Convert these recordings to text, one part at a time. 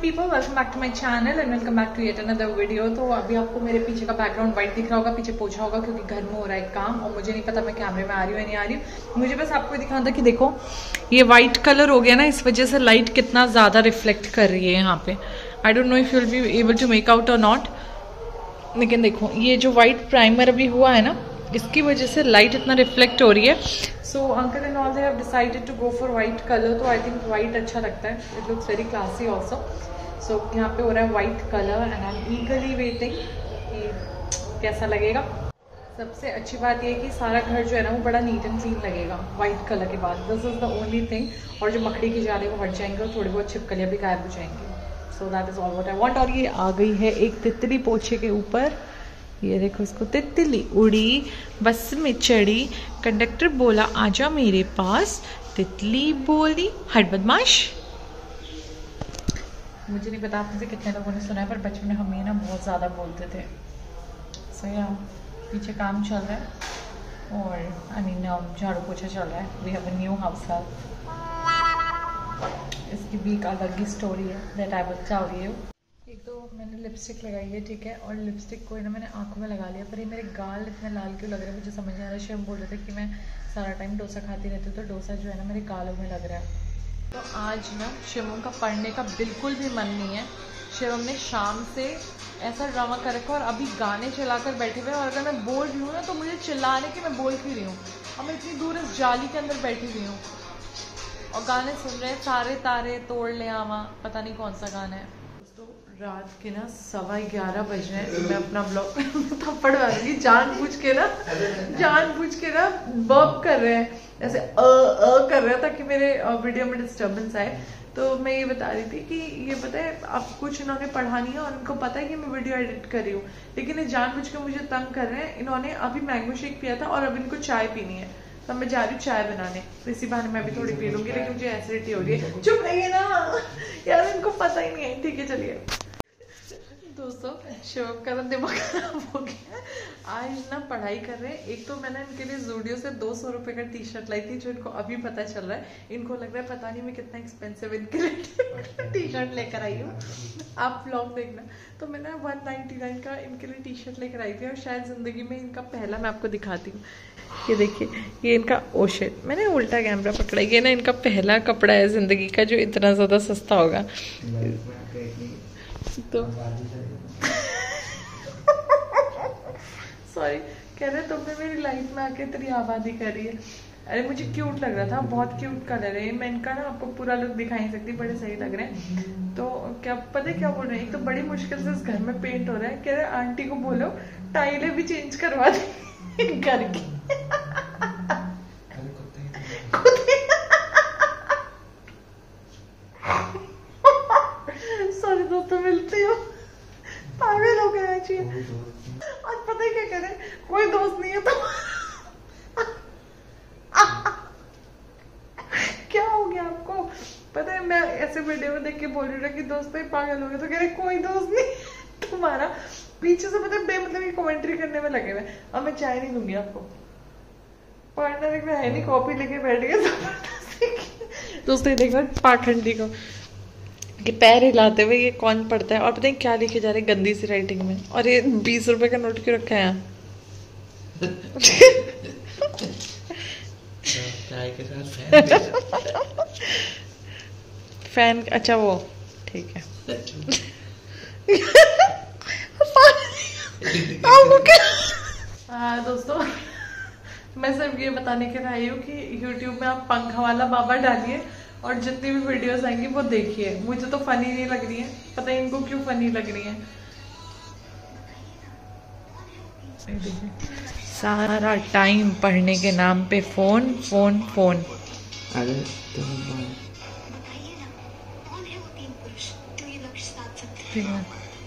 People, welcome back to my channel and welcome back to yet another video. तो अभी आपको मेरे पीछे का बैकग्राउंड वाइट दिख रहा होगा, पीछे पोछा होगा क्योंकि घर में हो रहा है काम और मुझे नहीं पता मैं कैमरे में आ रही हूँ या नहीं आ रही हूँ। मुझे बस आपको दिखाना था कि देखो ये वाइट कलर हो गया ना, इस वजह से लाइट कितना ज़्यादा रिफ्लेक्ट कर रही है यहाँ पे। I don't know if you will be able to make out or not, लेकिन देखो ये जो वाइट प्राइमर अभी हुआ है ना, इसकी वजह से लाइट इतना रिफ्लेक्ट हो रही है। So uncle and all they have decided to go for white colour. तो आई थिंक वाइट अच्छा लगता है, it looks very classy also. So यहाँ पे हो रहा है white colour and I am eagerly waiting कि कैसा लगेगा। सबसे अच्छी बात ये है कि सारा घर जो है ना वो बड़ा नीट एंड क्लीन लगेगा वाइट कलर के बाद। This is the only thing. और जो मकड़ी की जाले वो हट जाएंगे और थोड़ी बहुत छिपकलियाँ भी गायब हो जाएंगी। So that is all what I want. और ये आ गई है एक तितली पोछे के ऊपर, ये देखो इसको, तितली उड़ी बस में चढ़ी, कंडक्टर बोला आजा मेरे पास, तितली बोली हट बदमाश। मुझे नहीं पता आप मुझे कितने लोगों ने सुना है, पर बचपन में हम ये ना बहुत ज़्यादा बोलते थे। सो यार पीछे काम चल रहा है और आई मीन झाड़ू पोछा चल रहा है। We have a new house help. इसकी भी एक अलग ही स्टोरी है that I will tell you. एक तो मैंने लिपस्टिक लगाई है, ठीक है, और लिपस्टिक को ना मैंने आंखों में लगा लिया, पर ये मेरे गाल इतने लाल क्यों लग रहे हैं मुझे समझ नहीं आ रहा। शिवम बोल रहे थे कि मैं सारा टाइम डोसा खाती रहती हूँ, तो डोसा जो है ना मेरे गालों में लग रहा है। तो आज ना शिवम का पढ़ने का बिल्कुल भी मन नहीं है। शिवम ने शाम से ऐसा ड्रामा कर रखा और अभी गाने चलाकर बैठे हुए हैं, और अगर मैं बोल रही हूँ ना तो मुझे चिल्ला रहे कि मैं बोल क्यों रही हूँ। और मैं इतनी दूर इस जाली के अंदर बैठी हुई हूँ और गाने सुन रहे हैं, सारे तारे तोड़ ले आवा, पता नहीं कौन सा गाना है। रात के ना 11:15 बज रहे हैं। मैं अपना ब्लॉग थप्पड़ मारूंगी, जानबूझ के ना बर्प कर रहे हैं, ऐसे कर रहे हैं ताकि मेरे वीडियो में डिस्टर्बेंस आए। तो मैं ये बता रही थी कि ये पता है आप कुछ इन्होंने पढ़ा नहीं है और इनको पता है कि मैं वीडियो एडिट कर रही हूँ, लेकिन ये जानबूझ के मुझे तंग कर रहे हैं। इन्होंने अभी मैंगो शेक पिया था और अब इनको चाय पीनी है, तो मैं जा रही हूँ चाय बनाने। तो इसी बहाने मैं भी थोड़ी पी लूंगी, लेकिन मुझे एसिडिटी हो रही है। चुप रहिए ना यार, इनको पता ही नहीं है। ठीक है चलिए दोस्तों, शिवम का दिमाग खराब हो गया। आज ना पढ़ाई कर रहे हैं। एक तो मैंने इनके लिए ज़ूडियो से 200 रुपए का टी शर्ट लाई थी, जो इनको अभी पता चल रहा है। इनको लग रहा है पता नहीं मैं कितना एक्सपेंसिव इनके लिए टी शर्ट लेकर आई हूँ। आप व्लॉग देखना। तो मैंने 199 का इनके लिए टी शर्ट लेकर आई थी, और शायद जिंदगी में इनका पहला, मैं आपको दिखाती हूँ, ये देखिए, ये इनका ओ शिट, मैंने उल्टा कैमरा पकड़ा। ये ना इनका पहला कपड़ा है जिंदगी का जो इतना ज्यादा सस्ता होगा। तो सॉरी, कह रहे तुमने मेरी लाइफ में आके तेरी आबादी करी है। अरे मुझे क्यूट लग रहा था, बहुत क्यूट कलर है। मैं इनका ना आपको पूरा लुक दिखा नहीं सकती, बड़े सही लग रहे हैं। तो क्या पता है क्या बोल रहे हैं, एक तो बड़ी मुश्किल से इस घर में पेंट हो रहा है। कह रहे आंटी को बोलो टाइलें भी चेंज करवा दे घर की। सॉरी दोस्तों, मिलती हो, पागल हो गया चाहिए। और पता है क्या कह रहे हैं, कोई दोस्त नहीं है तो क्या हो गया आपको? पता है मैं ऐसे वीडियो में देख के बोल रही हूँ कि दोस्तों पागल हो गए, तो कह रहे कोई दोस्त नहीं तुम्हारा। पीछे से पता है बेमतलब की कमेंट्री करने में लगे हुए। अब मैं चाय नहीं दूंगी आपको, पढ़ना देख रहा है नहीं, कॉपी लेके बैठ गए दोस्तों। देखो पाखंडी को कि पैर हिलाते हुए ये कौन पढ़ता है, और पता है क्या लिखे जा रहे गंदी सी राइटिंग में। और ये 20 रुपए का नोट क्यों रखा है यहाँ? चाय के साथ फैन, अच्छा वो ठीक है। दोस्तों मैं सिर्फ ये बताने के लिए आई हूँ कि YouTube में आप पंखा वाला बाबा डालिए और जितनी भी वीडियोस आएंगी वो देखिए। मुझे तो फनी नहीं लग रही है, पता है इनको क्यों फनी लग रही है। सारा टाइम पढ़ने के नाम पे फोन फोन फोन। अरे ठीक है,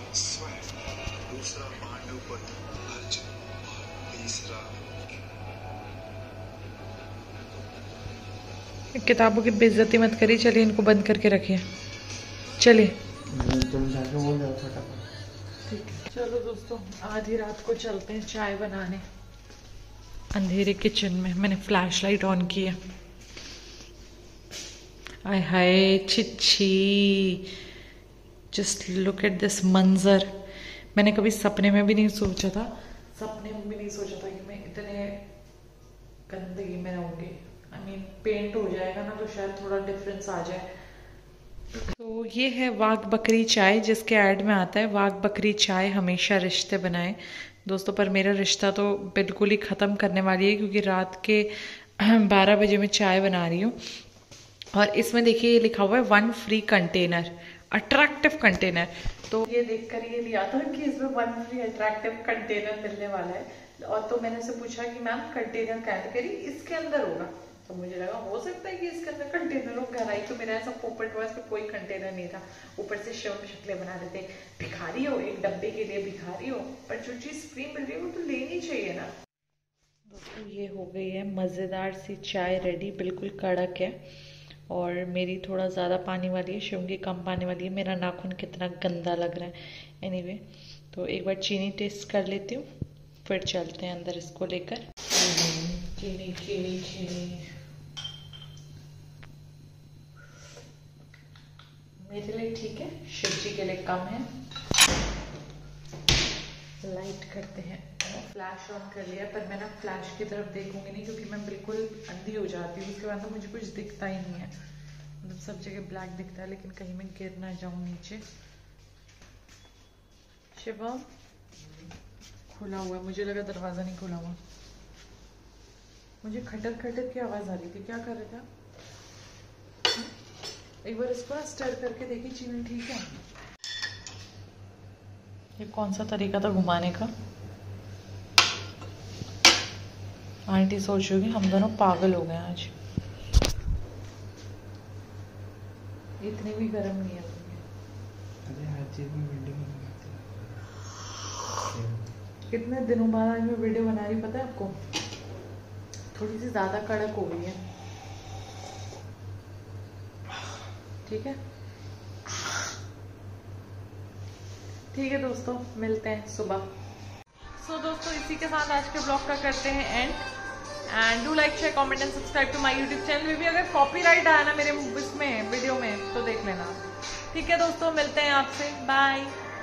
किताबों की बेइज्जती मत करिए। चलिए इनको बंद करके रखिए, चलिए तुम जाके बोल जाओ फटाफट। ठीक है चलो दोस्तों, आधी रात को चलते हैं चाय बनाने अंधेरे किचन में। मैंने फ्लैश लाइट ऑन की है। आय हाय छिच्छी, जस्ट लुक एट दिस मंजर। मैंने कभी सपने में भी नहीं सोचा था कि मैं इतने गंदगी में रहूंगी। आई मीन पेंट हो जाएगा ना तो शायद थोड़ा डिफरेंस आ जाए। तो ये है वाघ बकरी चाय, जिसके ऐड में आता है वाघ बकरी चाय हमेशा रिश्ते बनाए। दोस्तों पर मेरा रिश्ता तो बिल्कुल ही ख़त्म करने वाली है, क्योंकि रात के 12 बजे मैं चाय बना रही हूँ। और इसमें देखिए ये लिखा हुआ है 1 फ्री कंटेनर, अट्रैक्टिव कंटेनर। तो ये देखकर ये लिया था कि इसमें 1 फ्री अट्रैक्टिव कंटेनर मिलने वाला है। और तो मैंने उससे पूछा कि मैम कंटेनर क्या है, कह रही इसके अंदर होगा। तो मुझे लगा हो सकता है कि इसके अंदर कंटेनर हो। घर आई तो मेरा ऐसा पोपट हुआ, इसमें कोई कंटेनर नहीं था। ऊपर से शक्लें बना रहे थे, भिखारी हो, एक डब्बे के लिए भिखारी हो, पर जो चीज़ फ्री मिल रही है वो तो लेनी चाहिए ना। दोस्तों ये हो गई है मज़ेदार सी चाय रेडी, बिल्कुल कड़क है। और मेरी थोड़ा ज़्यादा पानी वाली है, शिव की कम पानी वाली है। मेरा नाखून कितना गंदा लग रहा है। एनीवे, तो एक बार चीनी टेस्ट कर लेती हूँ, फिर चलते हैं अंदर इसको लेकर। चीनी चीनी चीनी मेरे लिए ठीक है, शिव जी के लिए कम है। लाइट करते हैं। फ्लैश ऑन कर लिया, पर मैं ना फ्लैश की तरफ देखूंगी नहीं, क्योंकि मैं बिल्कुल अंधी हो जाती हूँ। उसके बाद तो मुझे कुछ दिखता ही नहीं है, मतलब सब जगह ब्लैक दिखता है, लेकिन कहीं मैं गिर ना जाऊं नीचे। शिवम खुला हुआ है, मुझे लगा दरवाजा नहीं खुला हुआ। मुझे खटर खटर की आवाज आ रही थी, क्या कर रहे थे आप? एक बार इसको स्टर करके देखिए, चीनी ठीक है। ये कौन सा तरीका था घुमाने का? आंटी सोच रही होगी हम दोनों पागल हो गए आज। इतनी भी गर्म नहीं है। अरे हर चीज में वीडियो बनाते हैं। कितने दिनों बाद आज मैं वीडियो बना रही, पता है आपको? थोड़ी सी ज्यादा कड़क हो गई है। ठीक है, ठीक है दोस्तों, मिलते हैं सुबह। सो दोस्तों इसी के साथ आज के ब्लॉग का करते हैं and do like share comment and subscribe to my YouTube channel में भी अगर कॉपीराइट आया ना मेरे इसमें वीडियो में तो देख लेना। ठीक है दोस्तों, मिलते हैं आपसे, बाय।